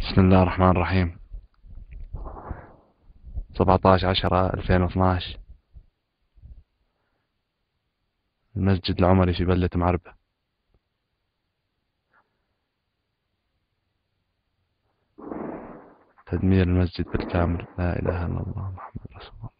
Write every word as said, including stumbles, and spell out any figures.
بسم الله الرحمن الرحيم. سبعتاشر عشرة ألفين واثناش، المسجد العمري في بلدة معربة. تدمير المسجد بالكامل. لا إله إلا الله محمد رسول الله.